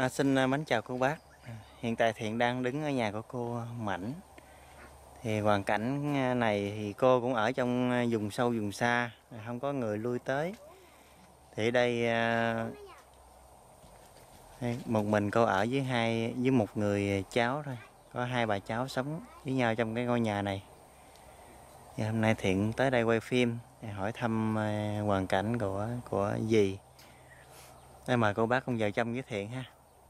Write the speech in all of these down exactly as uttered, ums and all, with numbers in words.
À, xin mến chào cô bác. Hiện tại Thiện đang đứng ở nhà của cô Mảnh. Thì hoàn cảnh này thì cô cũng ở trong vùng sâu vùng xa, không có người lui tới. Thì ở đây một mình cô ở với hai với một người cháu thôi, có hai bà cháu sống với nhau trong cái ngôi nhà này. Thì hôm nay Thiện tới đây quay phim để hỏi thăm hoàn cảnh của của dì. Đây, mời cô bác cùng vào trong với Thiện ha.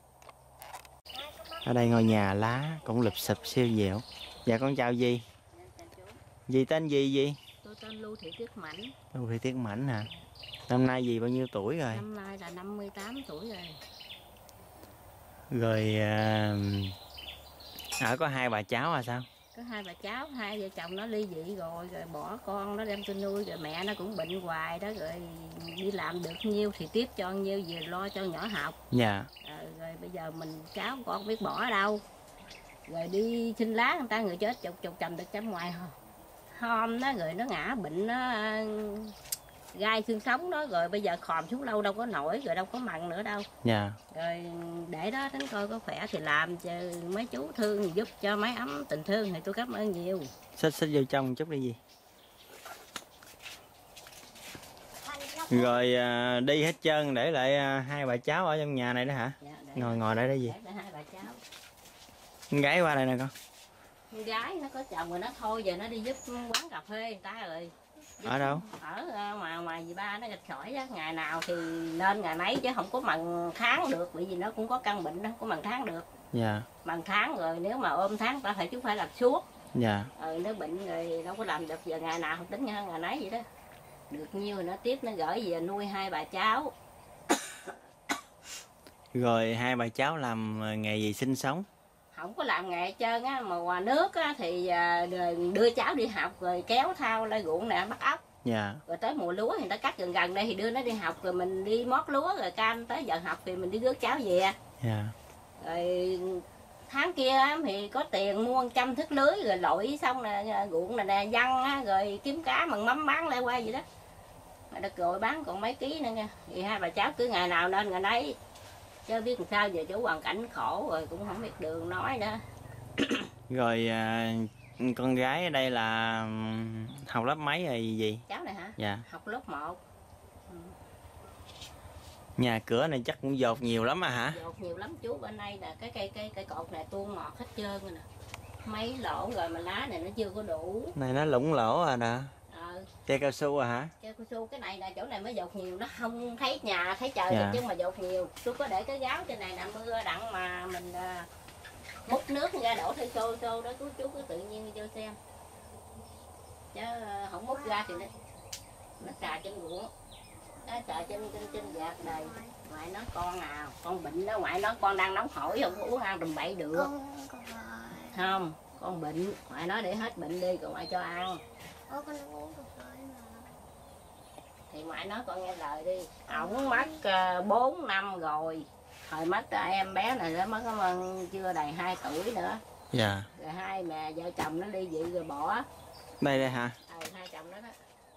Ở đây ngôi nhà lá cũng lụp xụp siêu dẻo. Dạ con chào dì. Dì tên gì gì? Tôi tên Lưu Thị Tuyết Mảnh. Lưu Thị Tuyết Mảnh hả? Năm nay dì bao nhiêu tuổi rồi? Năm nay là năm mươi tám tuổi rồi. Rồi à, ở có hai bà cháu à sao? Có hai bà cháu, hai vợ chồng nó ly dị rồi, rồi bỏ con nó đem tôi nuôi, rồi mẹ nó cũng bệnh hoài đó, rồi đi làm được nhiêu thì tiếp cho nhiêu, về lo cho nhỏ học. Dạ. À, rồi bây giờ mình cháu con không biết bỏ ở đâu, rồi đi xin lá người ta, người chết chục chục trầm được trong ngoài hôm đó, rồi nó ngã bệnh, nó gai xương sống đó, rồi bây giờ khòm xuống lâu đâu có nổi, rồi đâu có mặn nữa đâu. Dạ. Rồi để đó đến coi có khỏe thì làm, cho mấy chú thương giúp cho máy ấm tình thương thì tôi cảm ơn nhiều. Xích xích vô trong chút đi gì. Rồi à, đi hết trơn để lại à, hai bà cháu ở trong nhà này đó hả? Dạ, ngồi ngồi đây đó gì? Để hai bà cháu. Con gái qua đây nè con. Con gái nó có chồng rồi, nó thôi giờ nó đi giúp quán cà phê người ta rồi. Giúp ở đâu? Ở ngoài ngoài dì ba nó gạch sỏi á, ngày nào thì nên ngày nấy chứ không có bằng tháng được, bởi vì nó cũng có căn bệnh đó, không có bằng tháng được. Dạ. Bằng tháng rồi nếu mà ôm tháng ta phải chú phải làm suốt. Dạ. Ừ, nó bệnh rồi đâu có làm được, giờ ngày nào không tính nha, ngày nấy vậy đó. Được nhiêu nó tiếp nó gửi về nuôi hai bà cháu. Rồi hai bà cháu làm nghề gì sinh sống? Không có làm nghề hết trơn á, mà ngoài nước á, thì đưa cháu đi học rồi kéo thao lên ruộng nè bắt ốc. Dạ. Rồi tới mùa lúa thì người ta cắt gần gần đây thì đưa nó đi học, rồi mình đi mót lúa rồi cam, tới giờ học thì mình đi rước cháu về. Dạ. Rồi tháng kia thì có tiền mua trăm thước lưới rồi lội xong nè ruộng này nè văng á, rồi kiếm cá bằng mắm bán lại qua vậy đó. Được rồi bán còn mấy ký nữa nha. Thì hai bà cháu cứ ngày nào nên ngày nấy, chứ biết làm sao giờ chú hoàn cảnh khổ rồi cũng không biết đường nói nữa. Rồi à, con gái ở đây là học lớp mấy rồi gì? Cháu này hả? Dạ. Học lớp một. Ừ. Nhà cửa này chắc cũng dột nhiều lắm à hả? Dột nhiều lắm chú, bên đây là cái cây cây cây cột này tuôn mọt hết trơn rồi nè. Mấy lỗ rồi mà lá này nó chưa có đủ. Này nó lủng lỗ à nè. Ờ. Cây cao su à hả? Cây cao su cái này là chỗ này mới dột nhiều, nó không thấy nhà thấy trời dạ. Chứ mà dột nhiều. Tôi có để cái gáo trên này nè, mưa đặng mà mình uh, múc nước ra đổ theo xô xô đó, chú chú cứ tự nhiên vô xem. Chứ uh, không múc ra thì nó nó trà trên ruộng. Nó trà trên trên trên vạt này. Ngoại nói con nào, con bệnh đó, ngoại nói con đang nóng hổi không uống ăn tầm bậy được. Con, con không, con bệnh, ngoại nói để hết bệnh đi rồi ngoại cho ăn. Ủa, con đang uống cà phê mà. Thì ngoại nói con nghe lời đi. Ổng mất bốn uh, năm rồi. Hồi mất uh, em bé này nó mất um, chưa đầy hai tuổi nữa. Dạ. Rồi hai mẹ vợ chồng nó ly dị rồi bỏ. Đây đây hả? Ờ, hai chồng đó đó.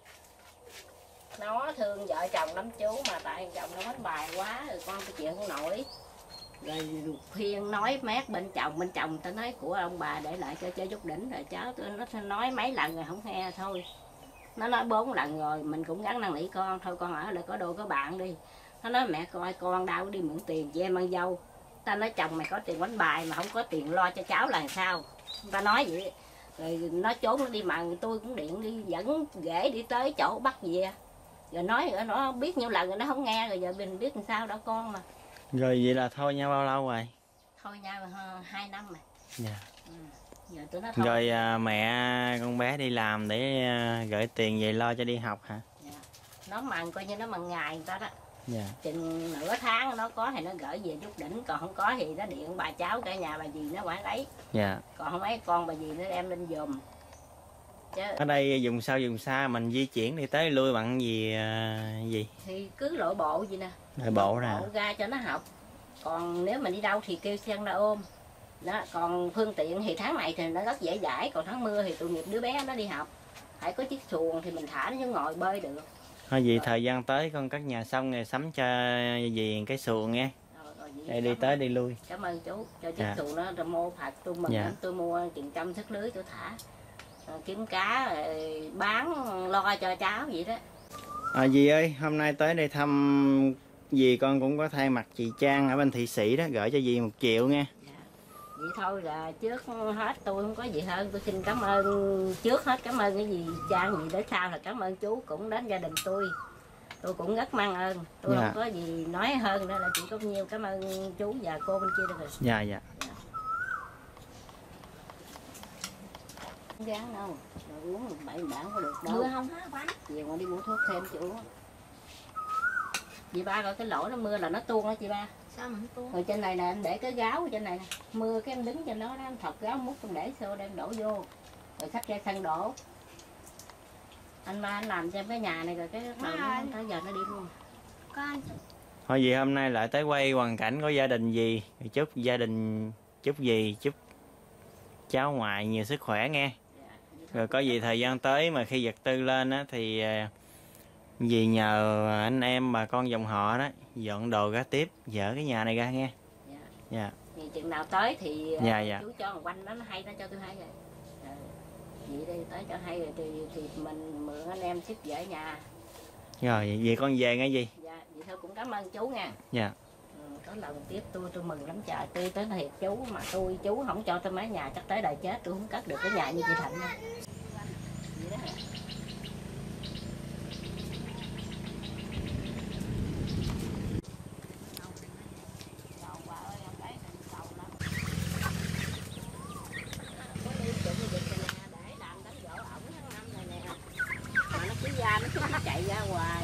Nó thương vợ chồng lắm chú, mà tại chồng nó đánh bài quá rồi con cái chuyện không nổi. Rồi khuyên nói mát bên chồng, bên chồng ta nói của ông bà để lại cho chơi chút đỉnh, rồi cháu tôi nó nói mấy lần rồi không nghe thôi. Nó nói bốn lần rồi mình cũng gắng năn nỉ con thôi, con ở lại có đồ có bạn đi. Nó nói mẹ coi con đâu có đi mượn tiền cho em ăn dâu. Ta nói chồng mày có tiền đánh bài mà không có tiền lo cho cháu là sao. Ta nói vậy. Rồi nó trốn nó đi mần, tôi cũng điện đi dẫn ghế đi tới chỗ bắt về. Rồi nói rồi nó biết nhiêu lần rồi nó không nghe, rồi giờ mình biết làm sao đó con mà. Rồi vậy là thôi nhau bao lâu rồi? Thôi nhau hai năm rồi. Dạ. Ừ. Giờ tôi nói thôi. Rồi à, mẹ con bé đi làm để à, gửi tiền về lo cho đi học hả? Dạ. Nó mần coi như nó mần ngày người ta đó. Dạ. Chừng nửa tháng nó có thì nó gửi về chút đỉnh, còn không có thì nó điện bà cháu cả nhà bà dì nó quản lấy. Dạ. Còn không ấy con bà dì nó đem lên giùm. Chứ ở đây dùng sao dùng xa mình di chuyển đi tới lui bằng gì à, gì thì cứ lội bộ gì nè, lội bộ nè, bộ ra cho nó học. Còn nếu mình đi đâu thì kêu xe ra ôm đó. Còn phương tiện thì tháng này thì nó rất dễ dãi, còn tháng mưa thì tội nghiệp đứa bé nó đi học, phải có chiếc xuồng thì mình thả nó xuống ngồi bơi được. thôi vì thời gian tới con cất nhà xong rồi sắm cho gì cái xuồng nghe. Rồi, rồi Để đi tới đi lui. Cảm ơn chú cho chiếc Dạ. xuồng đó rồi mua phạt tôi mừng Dạ. lắm. Tôi mua chừng trăm thất lưới tôi thả kiếm cá rồi bán lo cho cháu vậy đó. À, dì ơi, hôm nay tới đây thăm dì, con cũng có thay mặt chị Trang ở bên Thị Sĩ đó, gửi cho dì một triệu nha. Dạ. Vậy thôi là trước hết tôi không có gì hơn, tôi xin cảm ơn trước hết, cảm ơn cái gì Trang gì để sau là cảm ơn chú cũng đến gia đình tôi. Tôi cũng rất mang ơn, tôi Dạ. không có gì nói hơn nữa, là chỉ có nhiêu cảm ơn chú và cô bên kia được rồi. Dạ dạ. Không gán đâu, rồi uống bảy bản có được đâu. Mưa không hả bánh? Về còn đi mua thuốc thêm chị uống. Chị ba coi cái lỗ nó mưa là nó tuôn đó chị ba. Sao mà không tuôn? Rồi trên này nè anh để cái gáo ở trên này nè. Mưa cái em đứng trên đó đó, anh thọc gáo múc em để xô đem đổ vô. Rồi sắp ra sân đổ. Anh ba anh làm cho cái nhà này rồi cái đầu nó tới giờ nó đi luôn. Con. Thôi dì hôm nay lại tới quay hoàn cảnh của gia đình dì, chúc gia đình, chúc dì, chúc cháu ngoại nhiều sức khỏe nghe. Rồi có gì thời gian tới mà khi vật tư lên á thì dì nhờ anh em bà con dòng họ đó dọn đồ ra tiếp, dỡ cái nhà này ra nghe. Dạ. Dạ. Thì chừng nào tới thì Dạ, dạ. chú cho quanh đó nó hay, nó cho tôi hay rồi. Rồi vậy đi tới cho hay rồi thì, thì mình mượn anh em xếp dỡ nhà. Rồi vậy con về nghe gì. Dạ, vậy thôi cũng cảm ơn chú nha. Dạ. Ừ, có lần tiếp tôi tôi mừng lắm trời, tôi tới thiệt chú mà tôi chú không cho tôi mái nhà chắc tới đời chết tôi không cất được cái nhà như chị Thạnh nha. Vậy đó hả? Để làm đám giỗ ổng tháng năm này nè, mà nó cứ ra nó cứ chạy ra hoài.